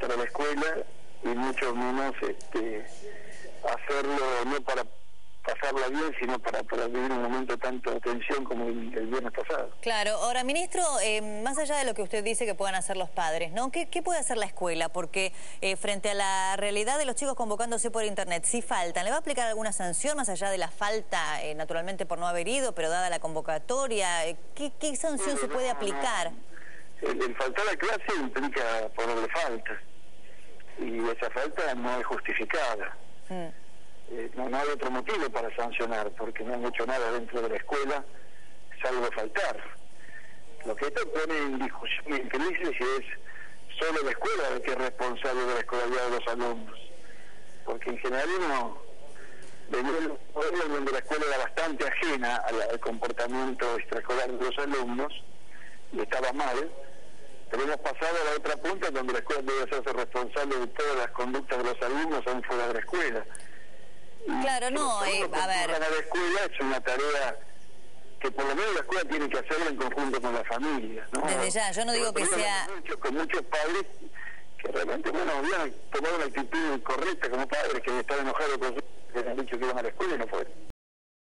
para la escuela y mucho menos hacerlo no para pasarla bien, sino para vivir un momento de tanta tensión como el viernes pasado. Claro. Ahora, ministro, más allá de lo que usted dice que puedan hacer los padres, ¿no? ¿Qué puede hacer la escuela? Porque frente a la realidad de los chicos convocándose por internet, si faltan, ¿le va a aplicar alguna sanción más allá de la falta, naturalmente por no haber ido, pero dada la convocatoria? ¿Qué sanción se puede aplicar? El faltar a clase implica ponerle falta, y esa falta no es justificada. No hay otro motivo para sancionar, porque no han hecho nada dentro de la escuela, salvo faltar. Lo que esto pone en discusión y en crisis es solo la escuela la que es responsable de la escolaridad de los alumnos, porque en general uno venía de un modelo donde la escuela era bastante ajena al comportamiento extraescolar de los alumnos, y estaba mal, pero hemos pasado a la otra punta donde la escuela debe hacerse responsable de todas las conductas de los alumnos aún fuera de la escuela. Claro, no, a ver... La escuela es una tarea que por lo menos la escuela tiene que hacerlo en conjunto con la familia, ¿no? Desde ya, yo no digo que sea... Con muchos padres que realmente, bueno, habían tomado una actitud correcta como padres, que estaban enojados con su... que han dicho que iban a la escuela y no fueron.